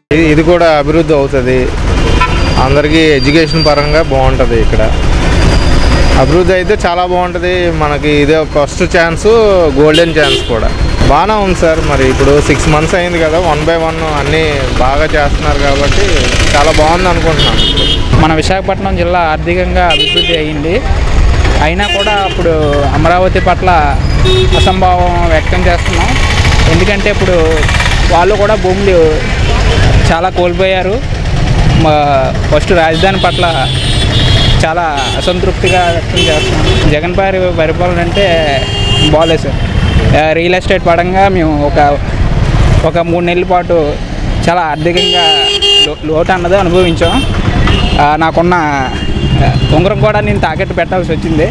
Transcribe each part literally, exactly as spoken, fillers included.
ఇది కూడా అభివృద్ధి అవుతుంది, అందరికీ ఎడ్యుకేషన్ పరంగా బాగుంటుంది. ఇక్కడ అభివృద్ధి అయితే చాలా బాగుంటుంది మనకి. ఇదే ఫస్ట్ ఛాన్స్, గోల్డెన్ ఛాన్స్ కూడా బాగానే ఉంది సార్. మరి ఇప్పుడు సిక్స్ మంత్స్ అయింది కదా, వన్ బై వన్ అన్నీ బాగా చేస్తున్నారు కాబట్టి చాలా బాగుంది అనుకుంటున్నాను. మన విశాఖపట్నం జిల్లా ఆర్థికంగా అభివృద్ధి అయ్యింది, అయినా కూడా ఇప్పుడు అమరావతి పట్ల అసంభావం వ్యక్తం చేస్తున్నాం. ఎందుకంటే ఇప్పుడు వాళ్ళు కూడా భూములు చాలా కోల్పోయారు. ఫస్ట్ రాజధాని పట్ల చాలా అసంతృప్తిగా వ్యక్తం చేస్తున్నాం. జగన్ గారి పరిపాలన అంటే బాగాలేదు సార్. రియల్ ఎస్టేట్ పరంగా మేము ఒక ఒక మూడు నెలల పాటు చాలా ఆర్థికంగా లోటు అన్నది అనుభవించాం. నాకున్న ఉంగరం కూడా నేను తాకట్టు పెట్టాల్సి వచ్చింది.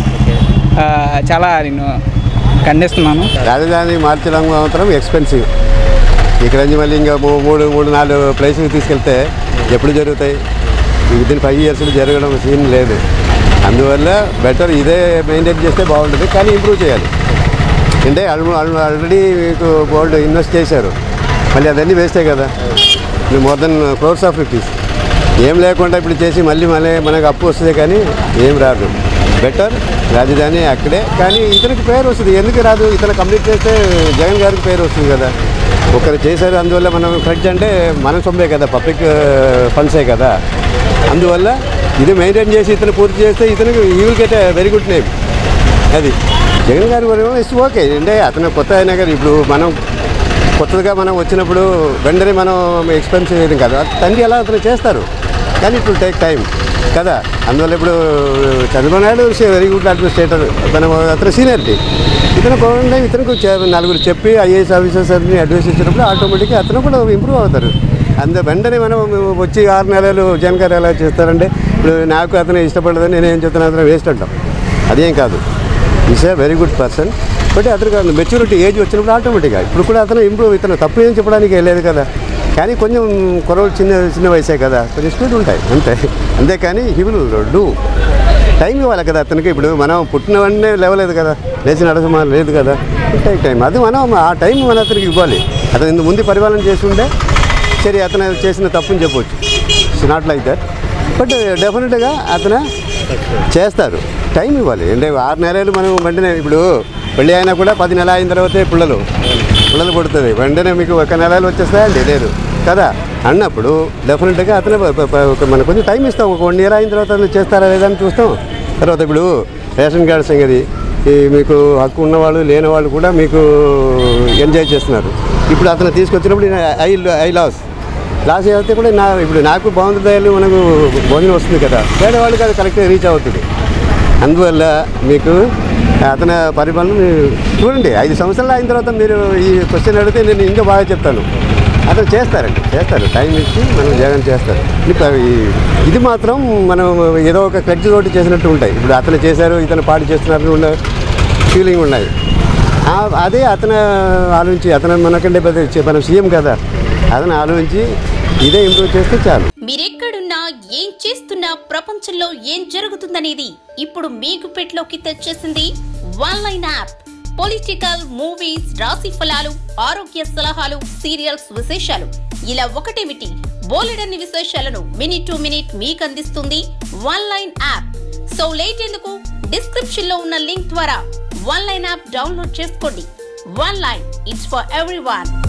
చాలా నేను ఖండిస్తున్నాను. రాజధాని మార్చడం మాత్రం ఎక్స్పెన్సివ్. ఇక్కడ నుంచి మళ్ళీ ఇంకా మూడు మూడు నాలుగు ప్లేసులకు తీసుకెళ్తే ఎప్పుడు జరుగుతాయి? విదిన్ ఫైవ్ ఇయర్స్లో జరగడం సీన్ లేదు. అందువల్ల బెటర్ ఇదే మెయింటైన్ చేస్తే బాగుంటుంది, కానీ ఇంప్రూవ్ చేయాలి. అంటే ఆల్రెడీ మీకు గోల్డ్ ఇన్వెస్ట్ చేశారు, మళ్ళీ అదన్నీ వేస్తే కదా. More than crores of rupees ఏం లేకుండా ఇప్పుడు చేసి మళ్ళీ మళ్ళీ మనకు అప్పు వస్తుంది, కానీ ఏం రాదు. బెటర్ రాజధాని అక్కడే, కానీ ఇతనికి పేరు వస్తుంది. ఎందుకు రాదు? ఇతను కంప్లీట్ చేస్తే జగన్ గారికి పేరు వస్తుంది కదా. ఒకరు చేశారు, అందువల్ల మనం ఖర్చు అంటే మనం సొమ్మే కదా, పబ్లిక్ ఫండ్సే కదా. అందువల్ల ఇది మెయింటైన్ చేసి ఇతను పూర్తి చేస్తే ఇతనికి you will get a very good name. అది జగన్ గారి వరకు ఇట్స్ ఓకే. అంటే అతను కొత్త అయినా కానీ ఇప్పుడు మనం కొత్తగా మనం వచ్చినప్పుడు వెంటనే మనం ఎక్స్పెన్స్ చేయడం కదా, తండ్రి ఎలా అతను చేస్తారు, కానీ ఇట్ విల్ టేక్ టైం కదా. అందువల్ల ఇప్పుడు Chandrababu Naidu very good administrator, తన అతను సీనియరిటీ. ఇతను బాగుండే ఇతనికి నలుగురు చెప్పి ఐఏఎస్ ఆఫీసర్స్ అన్ని అడ్వైస్ ఇచ్చినప్పుడు ఆటోమేటిక్గా అతను కూడా ఇంప్రూవ్ అవుతారు. అందు వెంటనే మనం వచ్చి ఆరు నెలలు జగన్ గారు ఎలా చేస్తారంటే ఇప్పుడు నాకు అతను ఇష్టపడదని నేనేం చెప్తాను, అతను వేస్ట్ అంటాం. అదేం కాదు, is a very good person. But అతను మెచ్యూరిటీ ఏజ్ వచ్చినప్పుడు ఆటోమేటిక్గా ఇప్పుడు కూడా అతను ఇంప్రూవ్. ఇతను తప్పు ఏం చెప్పడానికి వెళ్ళలేదు కదా, కానీ కొంచెం కొరవలు చిన్న చిన్న వయసే కదా, కొంచెం స్పీడ్ ఉంటాయి అంతే. అంతేకాని హీ విల్ డూ. టైం ఇవ్వాలి కదా అతనికి. ఇప్పుడు మనం పుట్టిన వెంటనే లేవలేదు కదా, లేచి నడసమా లేదు కదా, టైం టైం అది మనం ఆ టైం మన అతనికి ఇవ్వాలి. అతను ఇంత ముందు పరిపాలన చేస్తుంటే సరే అతను చేసిన తప్పుని చెప్పవచ్చు, it's not like that. But డెఫినెట్గా అతను చేస్తారు, టైం ఇవ్వాలి. అంటే ఆరు నెలలు మనం వెంటనే ఇప్పుడు పెళ్ళి అయినా కూడా పది నెలలు అయిన తర్వాతే పిల్లలు పిల్లలు పుడుతుంది. వెంటనే మీకు ఒక నెలలు వచ్చేస్తాయండి లేదు కదా అన్నప్పుడు డెఫినెట్గా అతను మనం కొంచెం టైం ఇస్తాం. ఒక వన్ ఇయర్ అయిన తర్వాత అతను చేస్తారా లేదా అని చూస్తాం. తర్వాత ఇప్పుడు రేషన్ కార్డు సంగతి, ఈ మీకు హక్కు ఉన్నవాళ్ళు లేని వాళ్ళు కూడా మీకు ఎంజాయ్ చేస్తున్నారు. ఇప్పుడు అతను తీసుకొచ్చినప్పుడు ఐ ఐ లాస్ లాస్ అయితే కూడా నా ఇప్పుడు నాకు బాగుంటుంది, మనకు భోజనం వస్తుంది కదా, పేదవాళ్ళకి అది కరెక్ట్గా రీచ్ అవుతుంది. అందువల్ల మీకు అతని పరిపాలన చూడండి. ఐదు సంవత్సరాలు అయిన తర్వాత మీరు ఈ క్వశ్చన్ అడిగితే నేను ఇంకా బాగా చెప్తాను. అతను చేస్తారండి, చేస్తారు, టైం ఇచ్చి మనం జగన్ చేస్తారు. ఇది మాత్రం మనం ఏదో ఒక ఖర్చు తోటి చేసినట్టు ఉంటాయి. ఇప్పుడు అతను చేశారు, ఇతను పాటు చేస్తున్నట్టు ఉండే ఫీలింగ్ ఉన్నాయి. అదే అతను ఆలోచించి, అతను మనకంటే మనం సీఎం కదా, అతను ఆలోచించి ఇదే ఇంప్రూవ్ చేస్తే చాలు. మీరెక్కడున్నా ఏం చేస్తున్నా ప్రపంచంలో ఏం జరుగుతుందనేది ఇప్పుడు మీకు పెట్లోకి తెచ్చేసింది one line app. Political, movies, రాశి ఫలాలు, ఆరోగ్య సలహాలు, సీరియల్స్ విశేషాలు, ఇలా ఒకటేమిటి బోలెడన్ని విశేషాలను మినిట్ టు మినిట్ మీకు అందిస్తుంది one line app. So late ఎందుకు, డిస్క్రిప్షన్ లో ఉన్న లింక్ ద్వారా వన్ లైన్ యాప్ డౌన్లోడ్ చేసుకోండి. One line, it's for everyone.